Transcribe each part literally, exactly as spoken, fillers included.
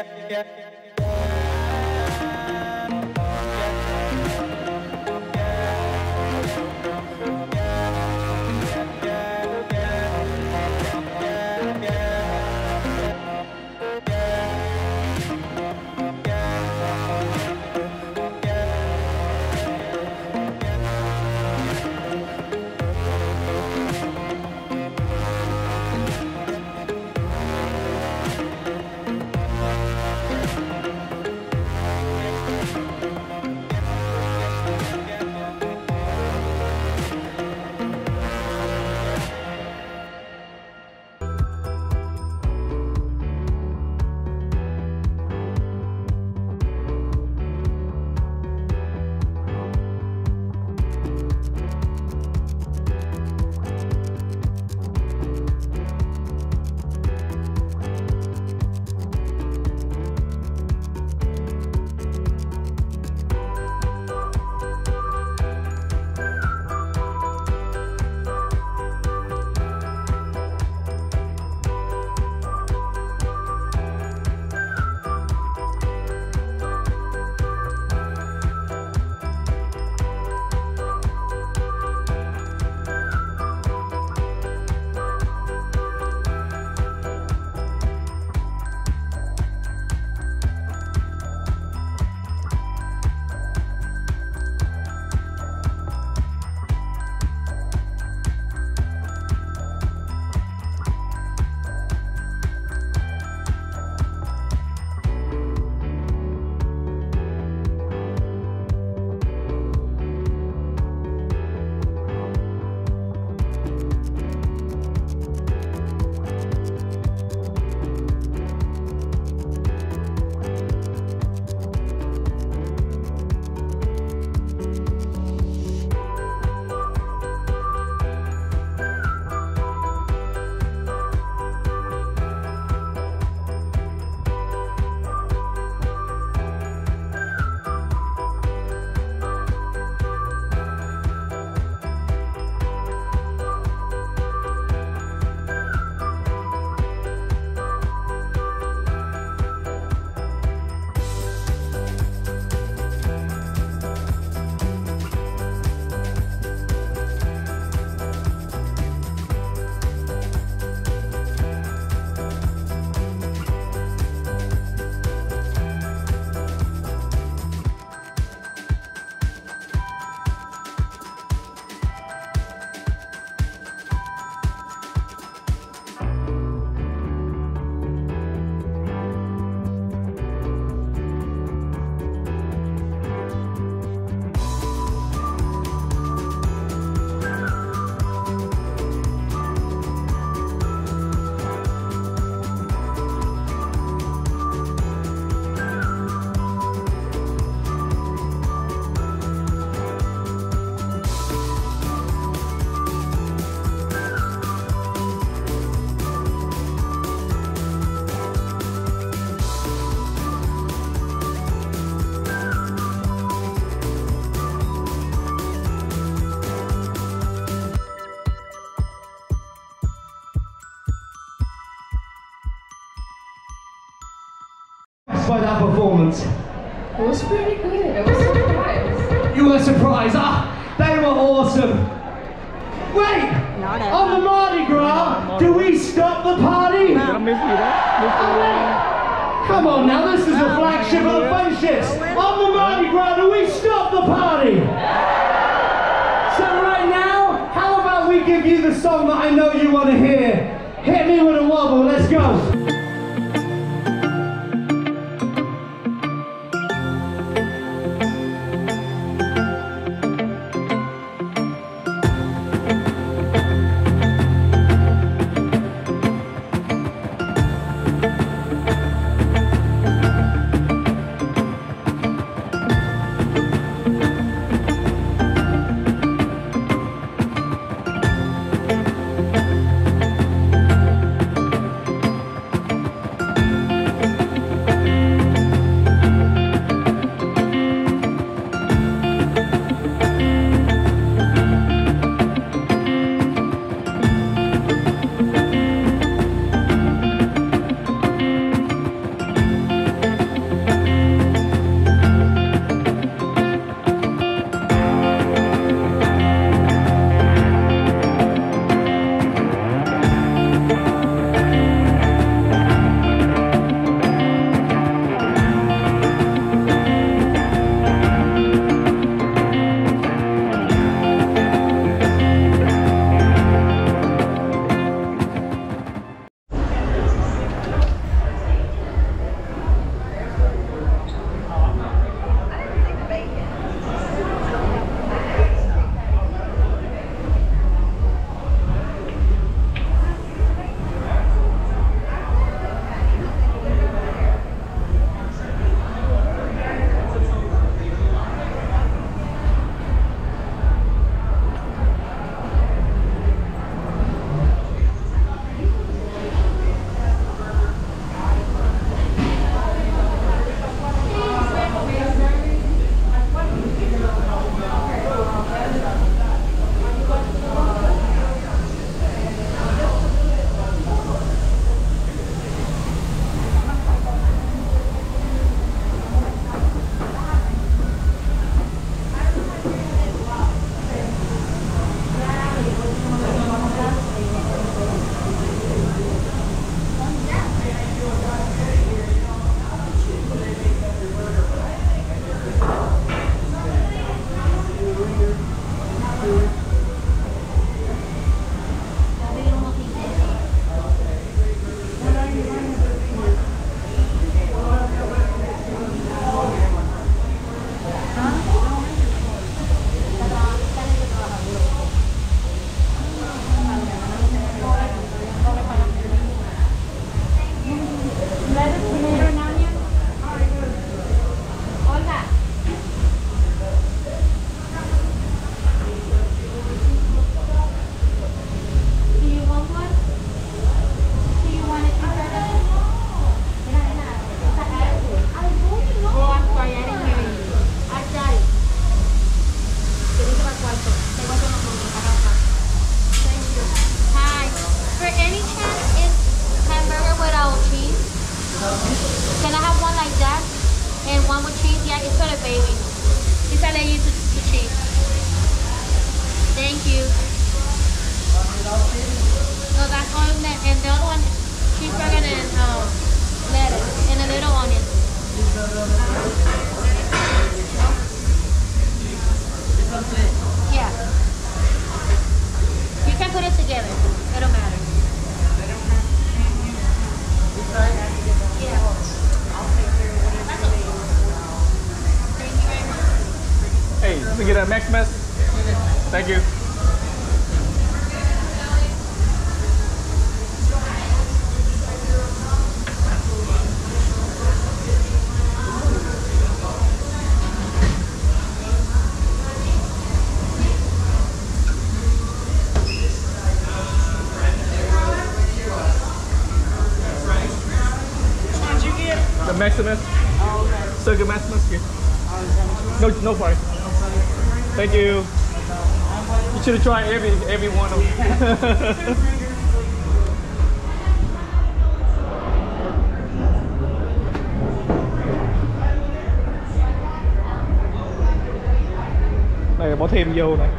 By that performance. It was pretty good. I was surprised. You were surprised? Ah, they were awesome. Wait! On the Mardi Gras, do we stop the party? Oh, come on now, this is the flagship of the Fun Shifts. On the Mardi Gras, do we stop the party? So right now, how about we give you the song that I know you want to hear? Hit me with a wobble, let's go. uh, Maximus. Thank you. The Maximus. Oh, okay. Circle Maximus here. Oh, No, no price. Thank you. You should have tried every every one of them. Này bỏ thêm vô này.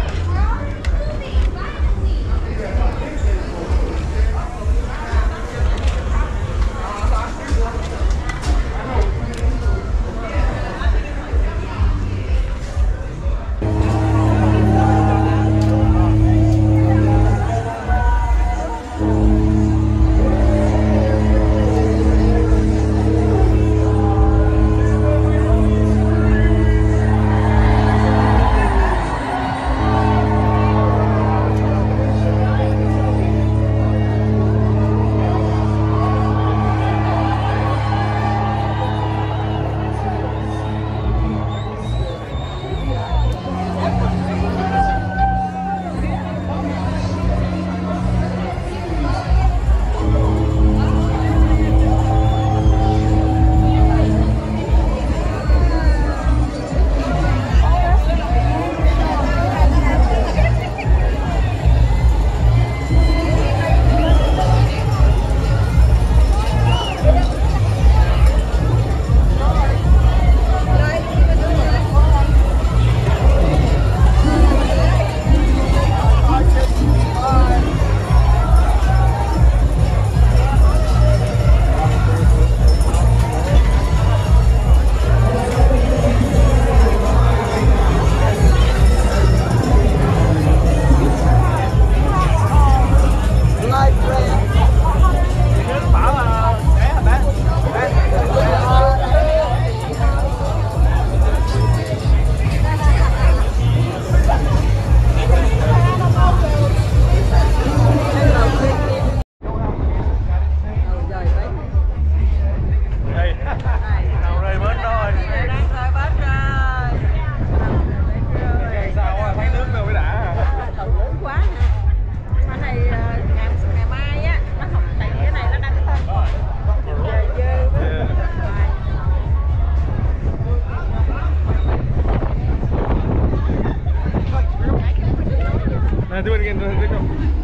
Này, do it again, do it again.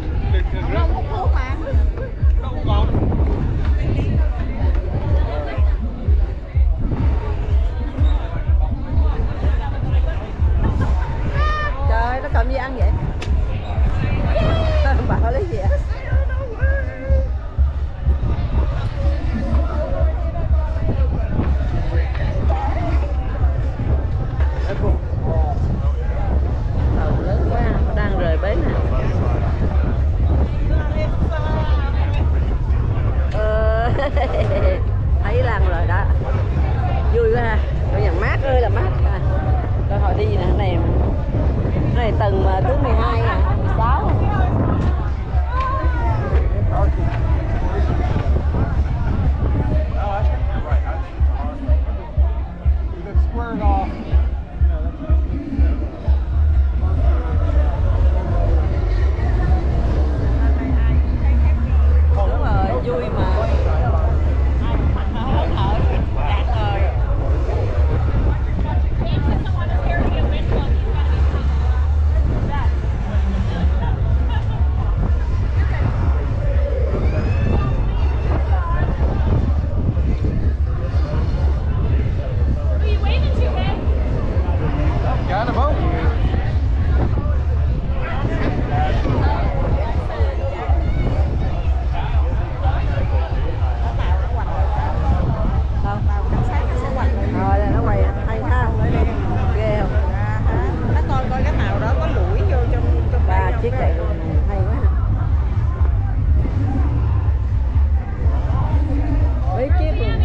Không hút thuốc mà. Đâu còn. Trời ơi, nó cầm gì ăn vậy? Bảo lấy gì ạ? Tàu lớn quá, đang rời bến nè. Ờ, thấy lần rồi đó. Vui quá ha. Công nhận mát ơi là mát. À, coi họ đi nè, cái này cái này tầng thứ mười hai à, mười sáu. Đúng rồi, vui mà. Got a boat. Rồi là nó quay hay ha, ghê không? Nó coi coi cái tàu đó có lũi vô trong trong ba chiếc chạy luôn, hay quá ha. Mấy chiếc luôn.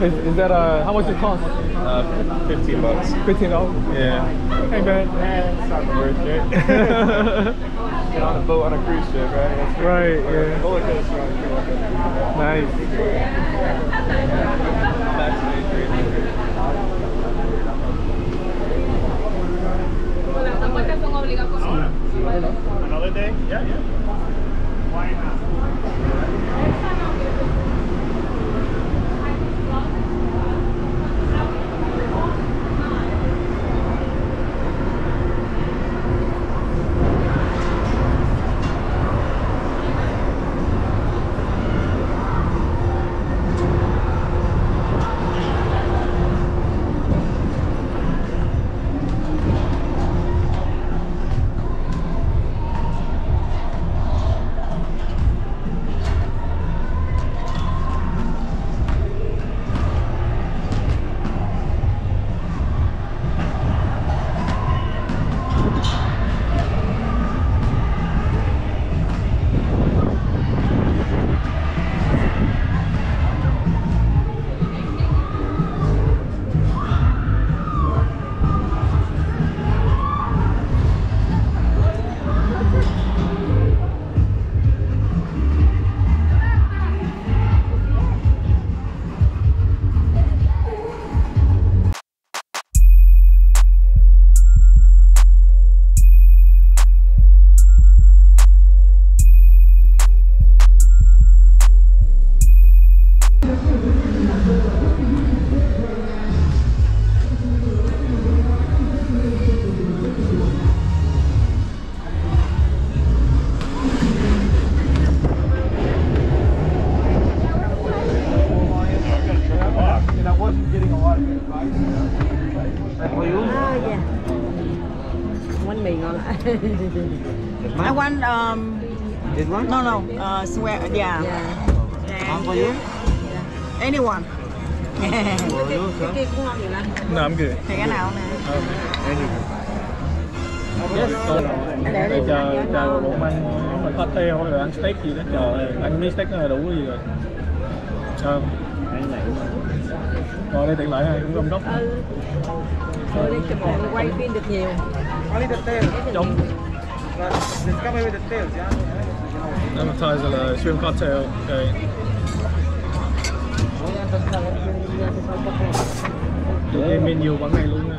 Is, is that uh how much it cost? Uh, fifteen bucks. Fifteen dollars. Yeah. Ain't bad. It's not worth it. Get on a boat on a cruise ship, right? That's Right. Yeah. roller coaster on a cruise ship. Nice. That's three hundred. Another day? Yeah, yeah. Why not? I want um. This one? No, no. Uh, swear. Yeah. Yeah. One for you? Yeah. Anyone. Cái kia cũng ngon vậy lắm. No, I'm good. Thì cái nào nè? Yes. Để Để đi chờ chờ bụng ăn mình cocktail hay là ăn steak gì đó. Trời ơi, ăn miếng steak là đủ gì rồi. Ờ. Rồi đây tiện lợi hay cũng gom gốc. Ừ. Rồi đi chụp hình quay phim được nhiều. Only the tail. Giống. This come with the tails, yeah? Appetizer là shrimp cocktail. Okay. Cái menu quán này luôn nha.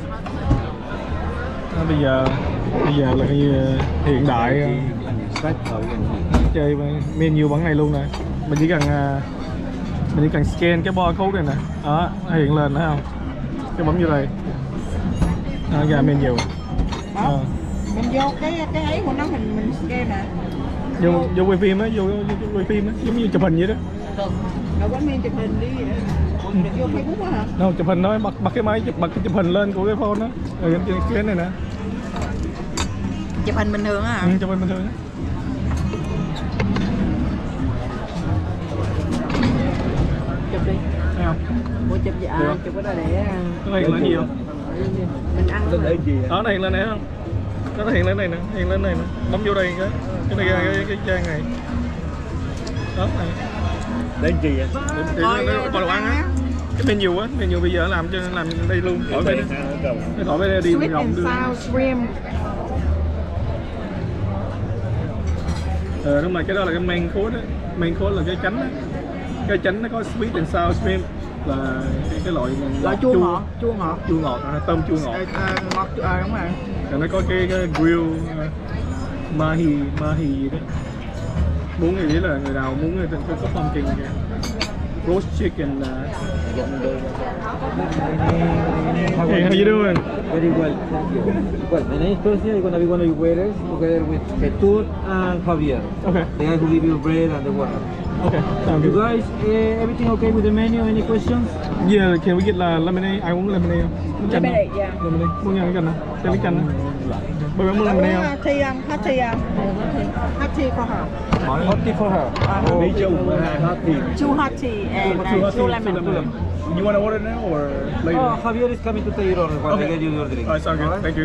À, bây giờ bây giờ là cái hiện đại chơi menu quán này luôn nè. Mình chỉ cần mình chỉ cần scan cái barcode này nè, đó nó hiện lên thấy không? Cái bấm vô đây, đó, ra menu. À. Mình vô cái cái ấy của nó mình mình scan nè. Vô vô quay phim á, vô, vô, vô quay phim á, giống như chụp hình vậy đó. Rồi quán miên chụp hình đi vậy đó. Vô Facebook á hả? Đâu, chụp hình thôi, bật bật cái máy chụp bật cái chụp hình lên của cái phone đó. Rồi trên cái này nè. Chụp hình bình thường á hả? Ừ, chụp hình bình thường á. Chụp đi. Thấy không? Ủa chụp gì? À, được. chụp cái đó để Nó hiện lên gì không? mình ăn thôi. Đó, nó hiện lên này không? Nó hiện lên này nè, hiện lên này nè. Bấm vô đây cái cái này ra cái, cái trang này. Đó này. Đến gì vậy? Để, để nó có đồ ăn á. Cái menu á, menu bây giờ làm cho làm đây luôn. Khỏi về đây. Khỏi về đây đi Sweet vòng and đường. sour shrimp. Ờ đúng rồi, cái đó là cái main course á. Main course là cái chánh á. Cái chánh nó có sweet and sour shrimp là cái, cái loại Loại chua ngọt, chua ngọt. Chua ngọt, à, tôm chua ngọt. À, ngọt à, đúng rồi. Rồi nó có cái, cái grill uh, mahi mahi gì đó. Muốn thì là người nào muốn người ta có pumpkin kìa. Roast chicken là Hey, how you doing? Very well, thank you. Well, my name is Percy. I'm gonna be one of your waiters together with Petur and Javier. Okay. The guy who give you bread and the water. Okay. Sounds You good. guys, uh, everything okay with the menu? Any questions? Yeah, can we get là lemonade? Ai muốn lemonade không? Muốn chanh không? Lemonade, yeah. Lemonade. Muốn ăn cái chanh không? Chanh cái chanh không? Bạn muốn lemonade không? Hot tea không? Hot tea không? Hot tea for her. Hot tea for her. Me too. Hot tea. Two hot tea and Two hot two tea, two lemon. lemon. You want to order now or later? Oh, Javier is coming to take your order while Okay. I get you your drink. Alright, sounds good. Alright? Thank you.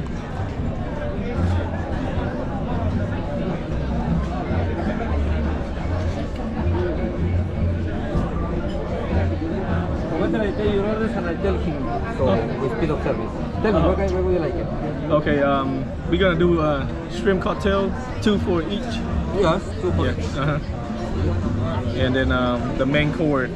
Cuéntame, pay your orders and I tell him so with speed of service. Tell me, what, what would you like it? Okay, um, we're gonna do uh, shrimp cocktail, two for each. Yes, two for Yeah. Uh-huh. And then um, the main course.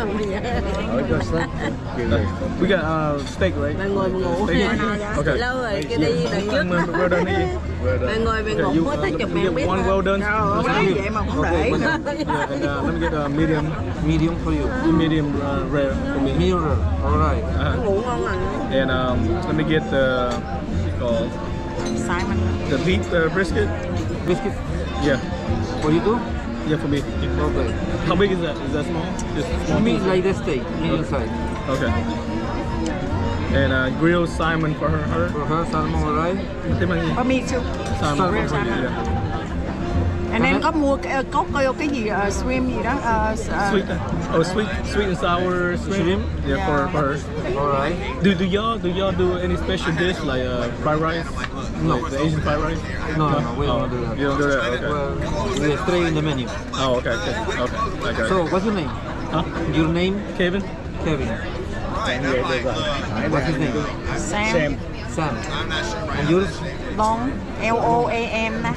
We got uh, steak, right? Bạn ngồi mà ngủ. Steak. Okay. Lâu rồi, cái đi đằng trước. Well done, đi. Bạn ngồi bạn Okay, ngủ you, hết tới uh, chục you ngàn get biết one hả? well done. Nói vậy mà không để nữa. Yeah, and uh, let me get a medium, medium for you. medium uh, rare for me. Medium rare. All right. Uh-huh. Ngủ ngon lành. And um, let me get the called Simon. the beef uh, brisket. Biscuit Yeah, for you too. yeah, for me. Okay. How big is that? Is that small? Just small. Me piece? like the steak, medium size. Okay. And uh, grilled salmon for her. her. For her, salmon, all right. Thêm ăn gì? For me too. Salmon. Salmon. Yeah, yeah. Anh em có mua cái- có có cái gì uh, shrimp gì đó uh, uh, Sweet. Oh, sweet, sweet and sour shrimp. Shrimp? Yeah, for for her. All right. Do do y'all do y'all do any special dish like uh, fried rice? No. Like the Asian fried rice? No, no, no, we Oh, don't do that. You don't do that. Okay. Well, we are straight in the menu. Oh, okay, okay, okay. I got So, it. what's your name? Huh? Your name? Kevin? Kevin. What's his name? Sam, Sam. And yours? Long, L O A M nè.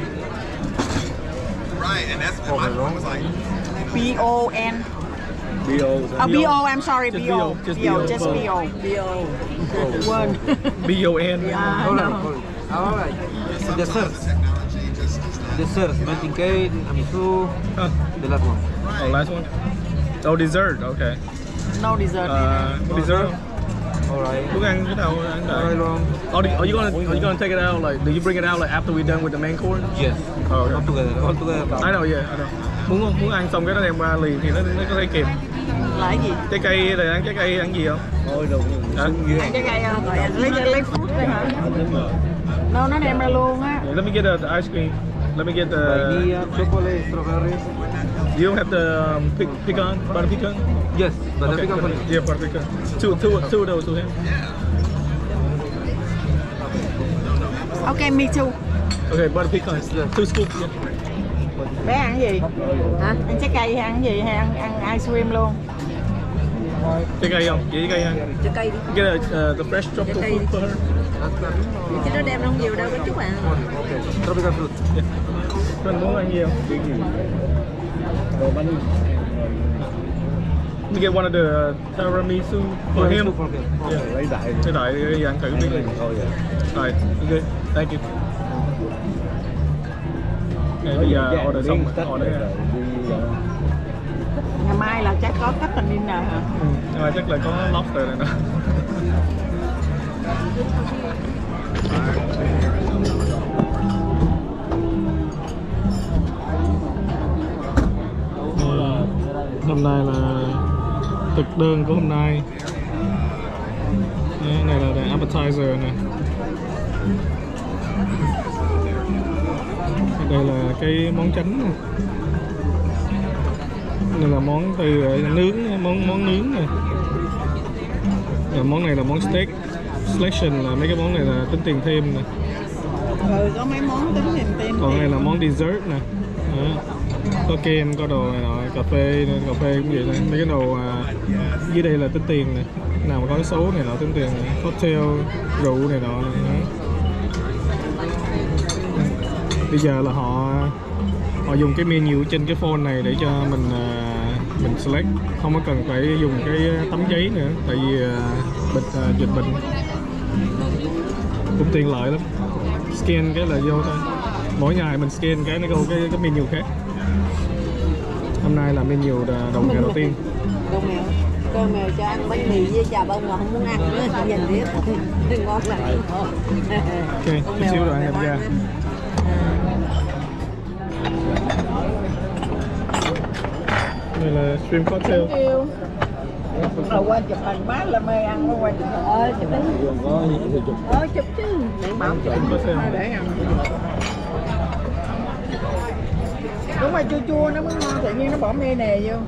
Oh, wrong. B O N. B O. Oh, B O, I'm sorry, Just B O. B O, just B O, B O. just B O. B O. Quên. B O N. À, All no. right, all right. So dessert. Dessert, melting cake, tiramisu, Huh. the last one. Oh, last one. Oh, dessert. Okay. No dessert. Uh, dessert. All right. Lúc ăn cái nào ăn All right, đợi. long. Oh, do- are you gonna are you gonna take it out? Like, do you bring it out like after we're done with the main course? Yes. Oh, okay. All together, all together. I know, yeah, I know. Muốn muốn ăn xong cái nó đem qua liền thì nó nó có thể kịp. Là cái gì? Trái cây rồi ăn trái cây ăn gì không? Thôi đâu. Ăn cái cây uh, lấy lấy fruit thôi hả? No, nó đem ra luôn á. Let me get the, the ice cream. Let me get the. Vainilla, chocolate, strawberry. You don't have the um, pe pecan, butter pecan. Yes, but Okay, the pickle for you. yeah, butter pecan. Two, two, two of those to him. Ok, me too. Okay, butter pecan. Two scoops. Yeah. Bé ăn gì? Hả? Ăn trái cây hay ăn gì hay ăn ăn ice cream luôn? Trái cây không? Vậy trái cây ăn. Trái cây đi. Get a, uh, the fresh tropical Trái cây fruit đi. for her. Chứ nó đem không nhiều đâu, có chút à. Okay. Tropical fruit. Yeah. Anh muốn ăn gì không? Let me get one of the uh, tiramisu for him. For him. Yeah. Okay. Cái đại đi ăn thử biết đi. Rồi, ok, thank you. Okay, bây giờ order xong rồi, order nha. Ngày mai là chắc có cách dinner hả? Ừ, nhưng mà chắc là có lobster này nữa. Ừ, hôm nay là thực đơn của hôm nay. Cái này là the appetizer này. Đây là cái món chánh này. Đây là món từ nướng, món món nướng này. Rồi món này là món steak selection, là mấy cái món này là tính tiền thêm nè. Ừ, có mấy món tính tiền tiền. Còn này là món dessert nè. Đó. Có kem, có đồ này nọ, cà phê, cà phê cũng vậy nè. Mấy cái đồ à, dưới đây là tính tiền nè. Nào mà có cái số này nọ tính tiền nè. Cocktail, rượu này nọ này. Đó. Bây giờ là họ họ dùng cái menu trên cái phone này để cho mình uh, mình select, không có cần phải dùng cái tấm giấy nữa, tại vì uh, bịch uh, dịch bệnh cũng tiện lợi lắm. Scan cái là vô thôi, mỗi ngày mình scan cái nó có cái cái menu khác. Hôm nay là menu đầu ngày đầu tiên. Con mèo, con mèo cho ăn bánh mì với chà bông mà không muốn ăn nữa, nhìn biết ngon lành. Ok, chút xíu rồi ăn em ra. Đây là shrimp cocktail. Yêu. Rồi qua chụp hình má là mê ăn nó qua chụp hình. Ờ, chụp đi. Ờ, chụp chứ. Để bảo chụp Shrimp cocktail. để ăn. Đúng rồi, chua chua nó mới ngon, tự nhiên nó bỏ mê nè vô.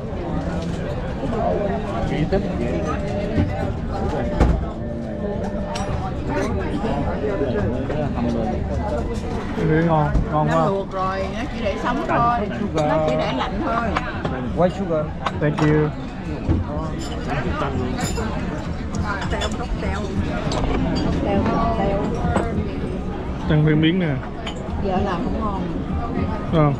Cái ngon, ngon Nó quá. luộc rồi, nó chỉ để sống thôi. Nó chỉ để lạnh thôi. White sugar. Thank you. Teo tóc teo. Tóc teo tóc teo. Tăng thêm miếng nè. Giờ làm không ngon. Không.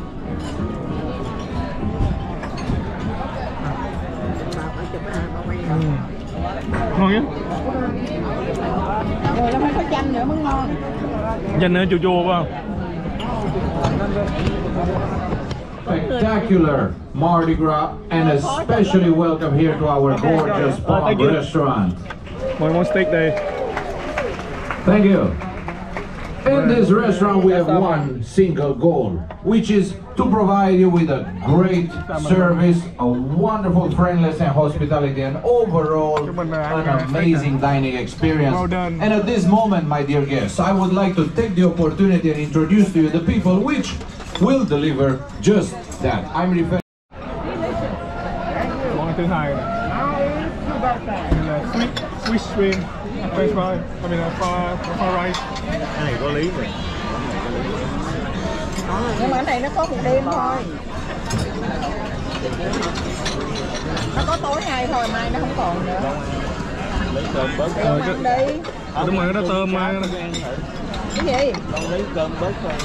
Ừ. Ngon nhá. Rồi nó phải có chanh nữa mới ngon. Chanh nữa chua chua phải không? Spectacular Mardi Gras, and especially welcome here to our gorgeous Bomb restaurant. One more steak đây. Thank you. In this restaurant we have one single goal, which is to provide you with a great service, a wonderful friendliness and hospitality, and overall an amazing dining experience. And at this moment, my dear guests, I would like to take the opportunity and introduce to you the people which will deliver just that. I'm referring. Món thứ hai này là sweet sweet shrimp french fry, I mean fry fry rice. Cái này có lý rồi. Nhưng mà cái này nó có một đêm thôi. Nó có tối nay thôi, mai nó không còn nữa. Lấy cơm bớt. Ờ, cái... đi. À, đúng rồi, nó tôm mà. Cái gì? Con lấy cơm bớt rồi.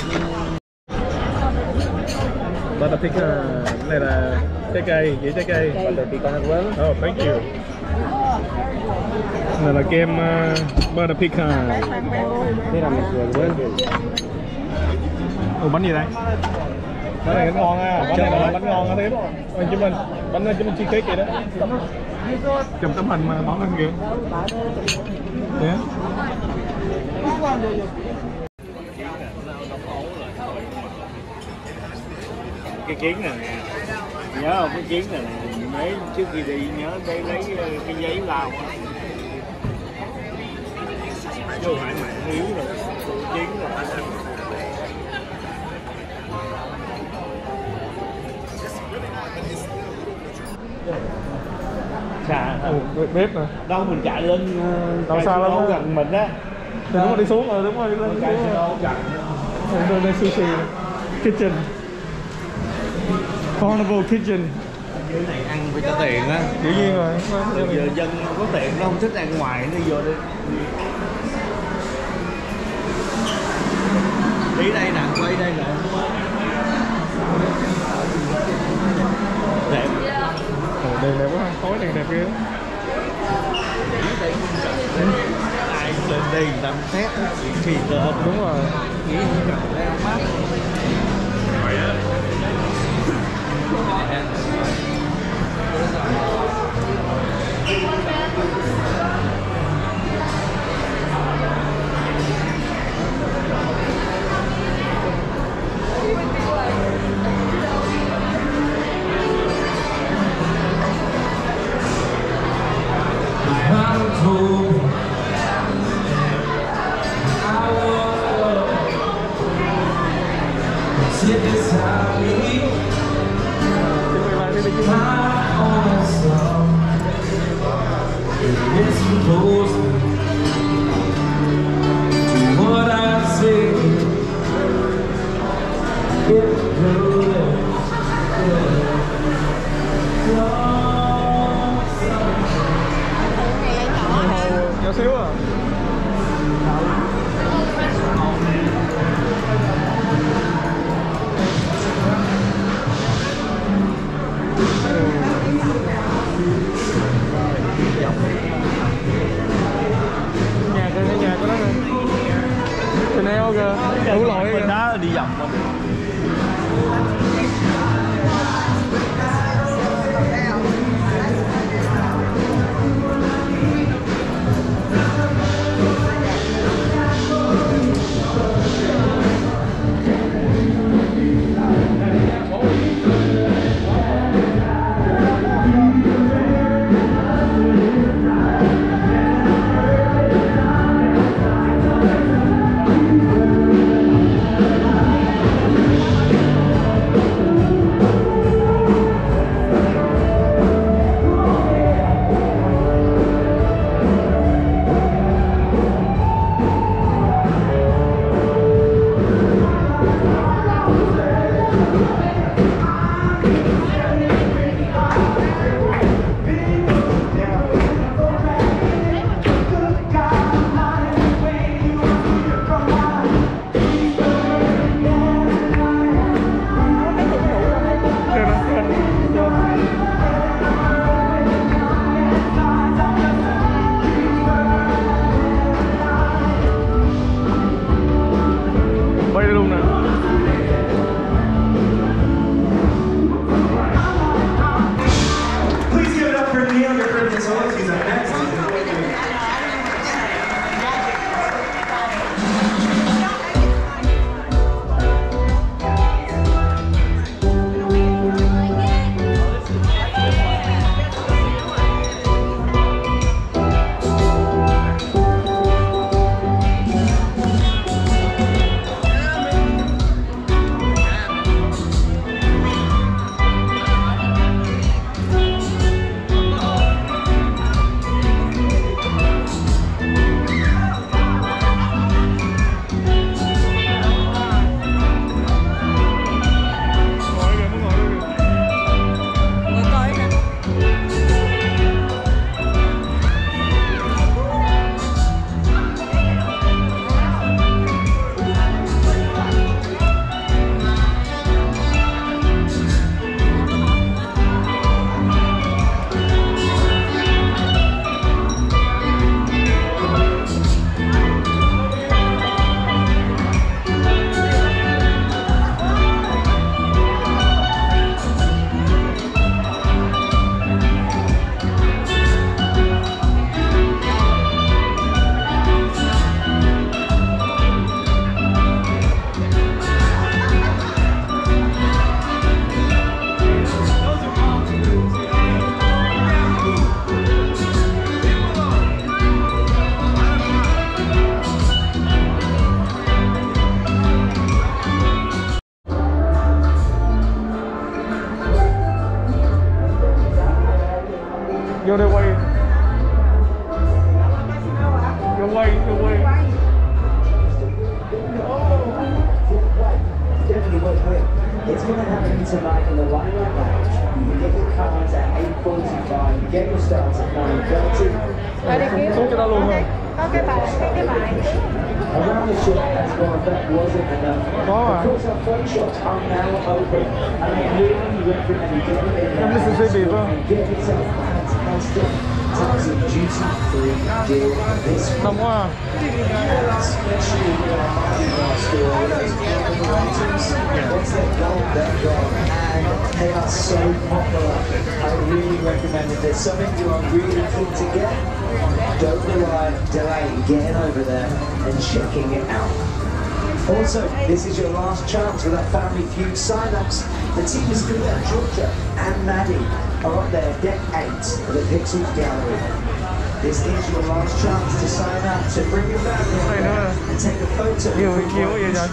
Butter pecan, cái này là trái cây, dĩa trái cây. Butter pecan as well. Oh, thank you. Này là kem uh, butter pecan. Thế là mình vừa quên. Ủa bánh gì đây? Bánh này bánh ngon à, bánh này là bánh ngon á tiếp. Ôi chứ mình, bánh này chứ mình cheesecake vậy đó. Chụp tấm hình mà món ăn kìa. Yeah. Cái kiến này nè, nhớ không, cái kiến này nè, mấy trước khi đi nhớ đây lấy cái giấy lao vô phải mạng yếu rồi, kiến rồi. Xa Ồ, bếp nè. đâu mình chạy lên Đâu xa lắm gần mình á. Thì đúng rồi, đi xuống rồi, đúng rồi, đi lên Chạy xuống rồi. gần. Đây đây sushi kitchen. Carnival kitchen. Dưới này ăn phải có tiền á. Dĩ nhiên rồi. Giờ dân có tiền nó không thích ăn ngoài, nó vô đi. Đi đây nè, quay đây nè. Đẹp. Ồ, đèn đẹp quá, khói đèn đẹp ghê. Ai lên đây người ta xét thì lên. Đúng rồi. Nghĩ gặp leo mát. Nhỏ xíu à. Nhà cái nhà của nó nè. Chanel kìa. Đủ loại kìa. Đó đi vòng qua. cái quay. Definitely worth it. It's going to happen tonight in the Limelight Lounge. You get your cards at eight forty-five, you get your starts at nine thirty. Xuống cho tao luôn rồi. Có cái bài, cái cái bài. Around the shop as well, if that wasn't enough. Có à? Of course, our phone shops are now open. And I really recommend you get in there. Em Mississippi phải không? Get yourself a fantastic tons of duty-free deal this week. Đông quá à. Especially in our store, those popular items. Once they're gone, they're gone. And they are so popular. I really recommend if there's something you are really keen to get, don't rely, delay getting over there and checking it out. Also, this is your last chance with our Family Feud sign-ups. The team is still there. Georgia and Maddie are up there, deck eight of the Pixels Gallery. This is your last chance to sign up, to bring your family up there and take a photo. Nhiều nhiều vậy rồi.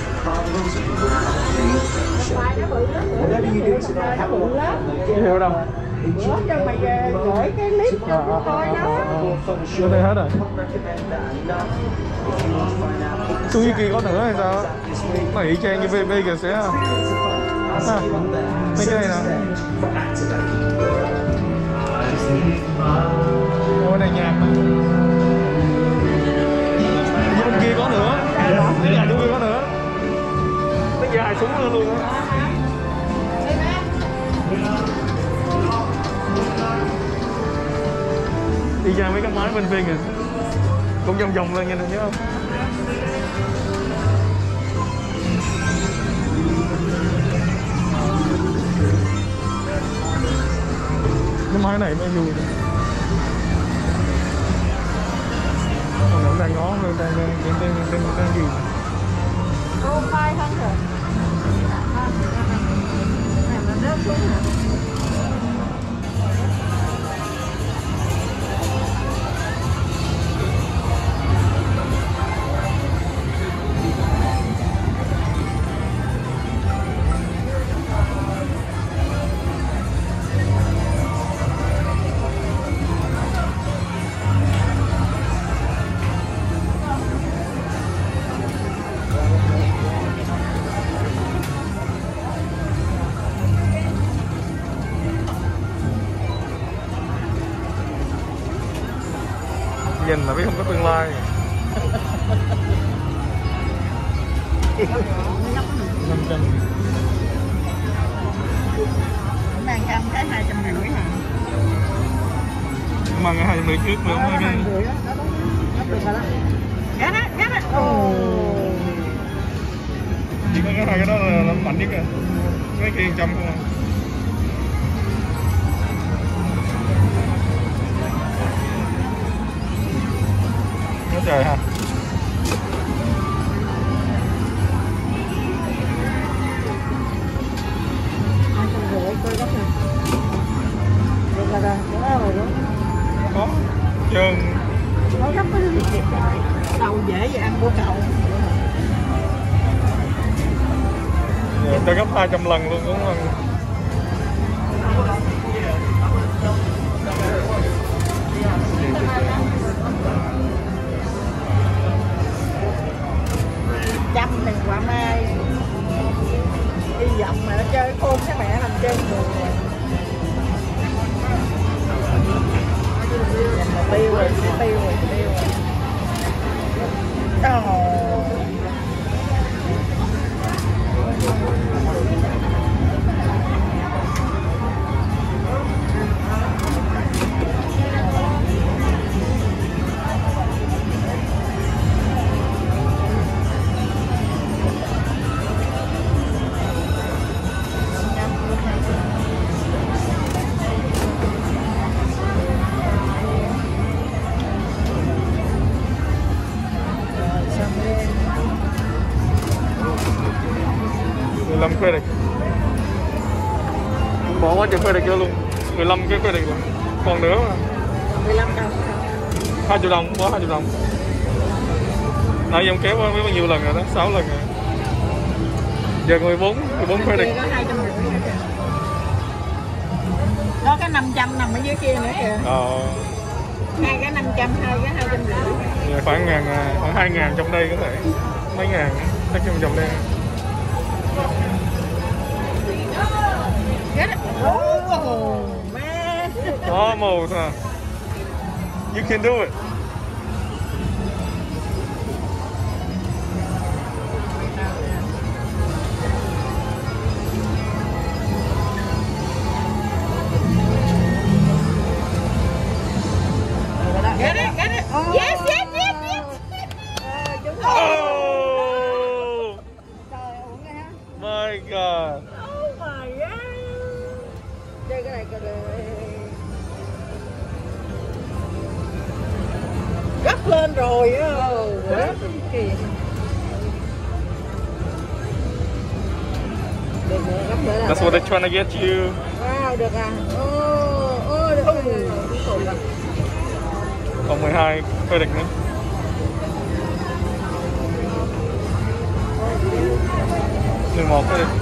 Whatever you do tonight, have a lot of fun. Hiểu đâu. Ủa cho mày gửi cái clip cho tôi coi đó. Tôi thấy hết rồi. Suzuki có nữa hay sao? Nó y chang như vê vê kìa sẽ ha. Mấy cái này nè. Ôi này nhạc mà. Bên kia có nữa. Cái nhà chỗ kia có nữa. Nó dài xuống luôn luôn á. Đi ra mấy cái máy bên phía kìa. Cũng vòng vòng lên nha, nhớ không? Cái máy này mới vui. Còn nó đang ngó lên đang đang đang đang đang đang gì? Profile hơn rồi. Này mà rớt xuống hả? Nhìn là biết không có tương lai. năm trăm. Mang trăm cái hai trăm rưỡi hả? Mang cái hai mươi trước nữa mới cái. Được rồi đó. Gắt á, gắt á. Ồ. Chỉ có cái hai cái đó là, là mạnh nhất à. Cái kia trăm không à. Trời ha. Hai trăm rưỡi coi gấp nè. Được là rồi, có rồi đúng. Có. Trơn. Có gấp cái gì? Đậu dễ vậy ăn của cậu. Người ta gấp hai trăm lần luôn đúng không? Trăm thì quả mai. Hy vọng mà nó chơi khôn cái mẹ làm chơi người. Tiêu rồi, tiêu rồi, tiêu rồi. Ồ. mười lăm credit. Bỏ quá chừng credit kia luôn. mười lăm cái credit luôn. Còn nữa mà. mười lăm đồng. hai triệu đồng, bỏ hai triệu đồng. Nãy giờ ông kéo qua mấy bao nhiêu lần rồi đó, sáu lần rồi. Giờ mười bốn, mười bốn credit. Có hai trăm rưỡi nữa kìa. Có cái năm trăm nằm ở dưới kia nữa kìa. Ờ. hai cái năm trăm, hai cái hai trăm rưỡi. Khoảng ngàn, khoảng hai ngàn trong đây có thể mấy ngàn chắc trong vòng đây. Get it? Oh man! Almost, huh? You can do it. Get it? Get it? Oh. Yes, yes, yes, yes. Oh! My God. Oh my God. Chơi cái này cái này. Gấp lên rồi á. Quá kìa. Được nữa, gấp nữa là. That's what they're trying to get you. Wow, được à. Ô, ô, được rồi. Còn mười hai phê địch nữa. mười một phê địch.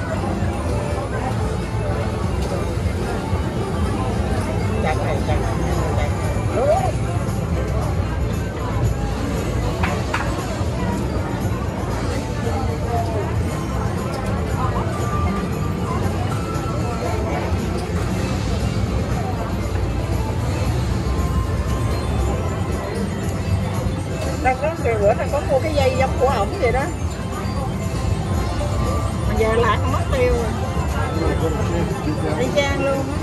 Chặt này, chặt. Tao có kìa, bữa tao có mua cái dây giống của ổng vậy đó. Mà giờ lại không mất tiêu rồi. Y chang luôn á.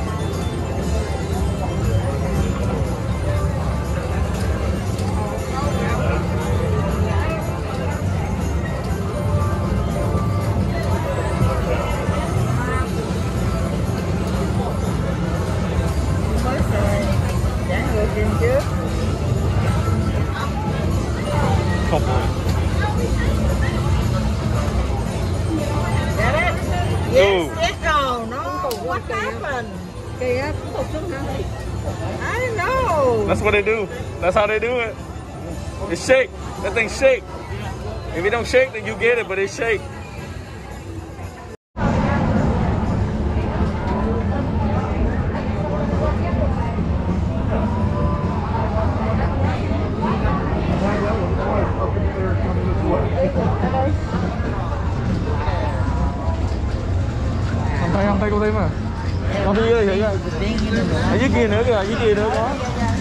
Mới xài. Trả ngược tiền trước. Không rồi. Got it? Yes, yes. Oh no, what happened? Kỳ á, cũng tụt xuống hả? I don't know. That's what they do. That's how they do it. It shake. That thing shake. If it don't shake, then you get it, but it shake. Không thấy, không thấy cô thấy mà. Nó phía dưới kìa. Ở dưới kia nữa kìa, dưới kia nữa có.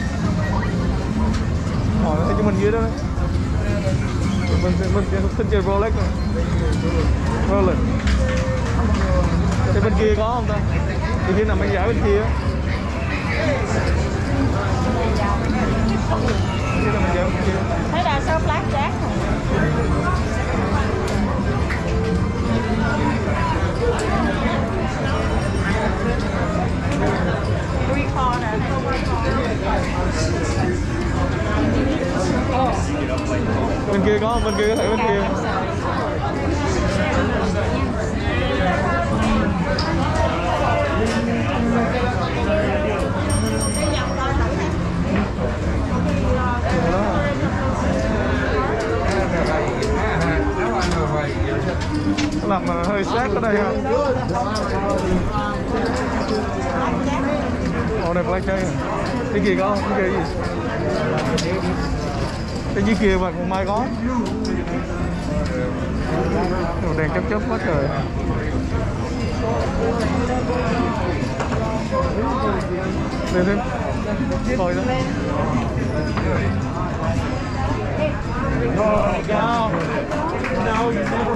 Hỏi nó thấy cho mình dưới đó. Mình mình thích chơi Rolex rồi. Rolex. Cái bên kia có không ta? Thì kia nằm bên giải bên kia á. Thấy là sao black jack rồi. Bên kia có, bên kia có thể bên kia. Làm hơi sát ở đây ha. Ồ này black jack. Cái kia có, cái kia gì? Cái dưới kia mà còn mai có. Đồ đèn chớp chớp quá trời. Lên lên. Coi đó. Oh, no. No, you never.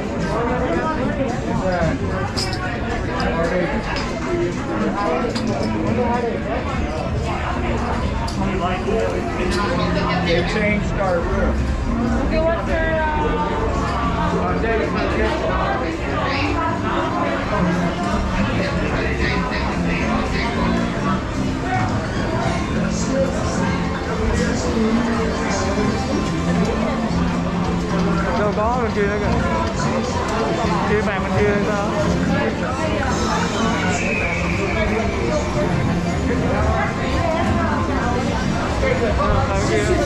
They changed our room. Okay, what's your uh... David, Đâu có bên kia nữa kìa. Kia bàn bên kia hay sao? À, bên kia.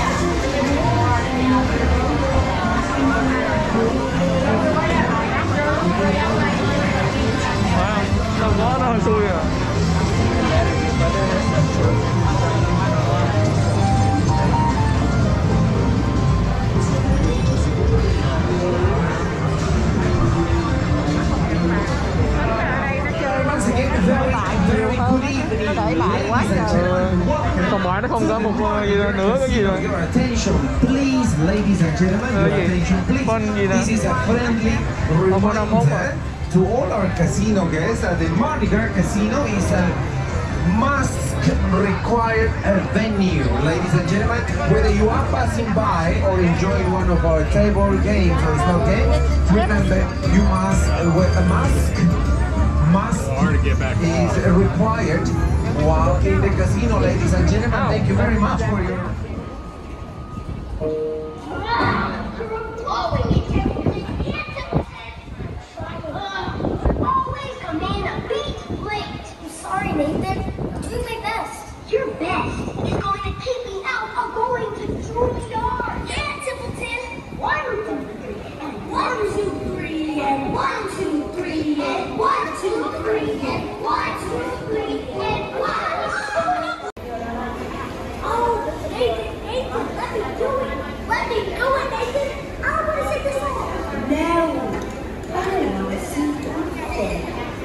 Wow, đâu có, nó hơi xui à. có một uh, gì đó nữa cái gì rồi. Your attention, please, ladies and gentlemen. Your attention, please. This is a friendly reminder to all our casino guests that the Mardi Gras Casino is a must required venue, ladies and gentlemen. Whether you are passing by or enjoying one of our table games or slot games, remember you must wear a mask. Mask is required while in the casino, ladies and gentlemen. Thank you very much for your. Always come in a beat late. I'm sorry, Nathan. I'm doing my best. Your best is going to keep me out of going to Juilliard. Yeah, Templeton. One, two, three, and one, two, three, and one, two, three, and one, two, three, and one, two, three, and one. Oh, Nathan, Nathan, let me do it. Let me do it, Nathan. I want to sing this song. No, I want to sing it.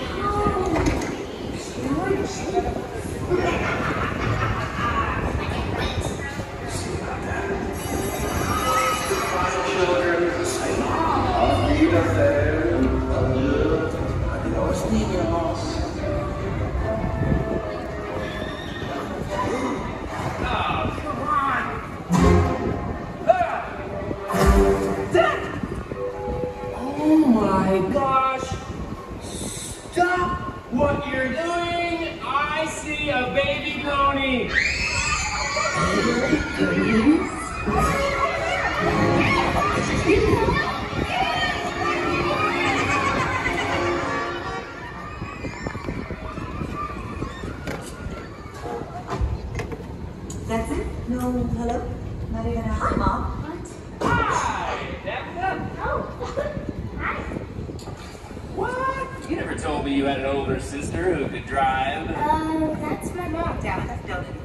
Oh my gosh! Stop what you're doing! I see a baby pony! That's it? No, hello? Not even a hi, Mom. What? Hi! Daphne? Oh, hi. What? You never told me you had an older sister who could drive. Uh, that's my mom, Daphne. Don't it?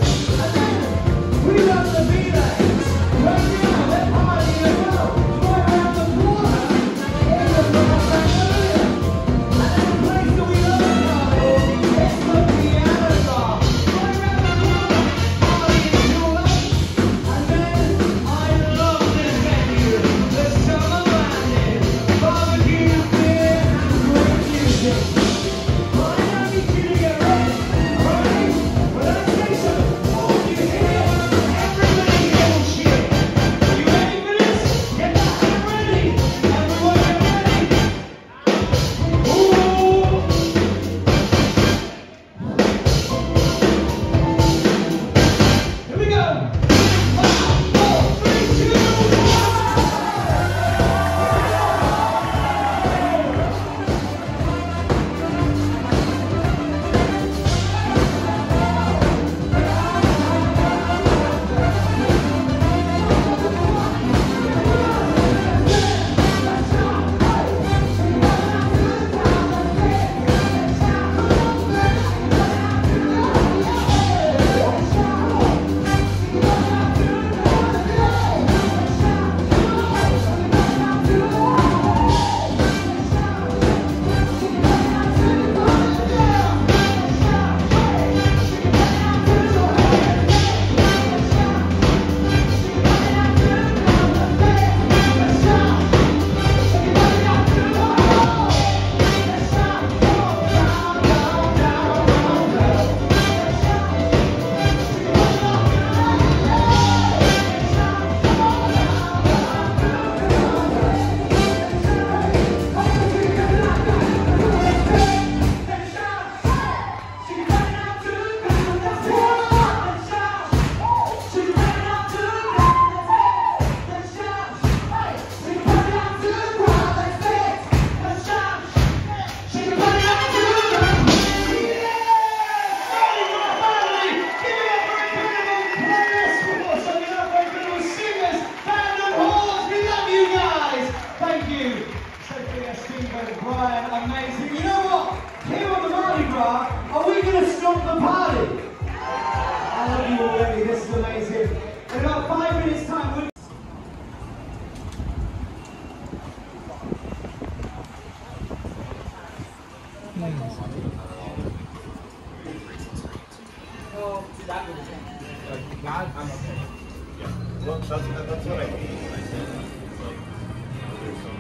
We love to be there. Right now, let's party as well. good, Brian, amazing. You know what? Here on the Mardi Gras, are we going to stop the party? I love you already, this is amazing. In about five minutes time, we'll Well, that's, that's what I mean. I said, like, there's some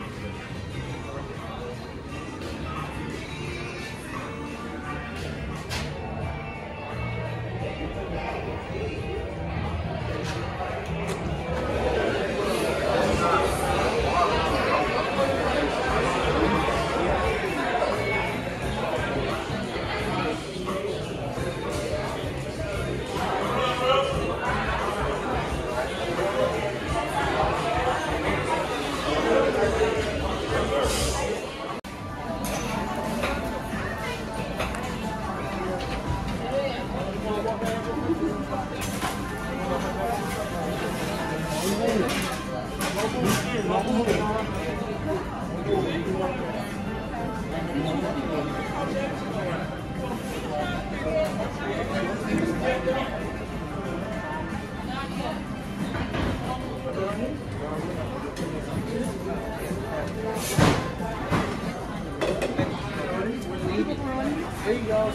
There you go.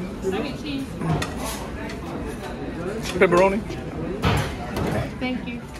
Excuse me. Pepperoni. Thank you.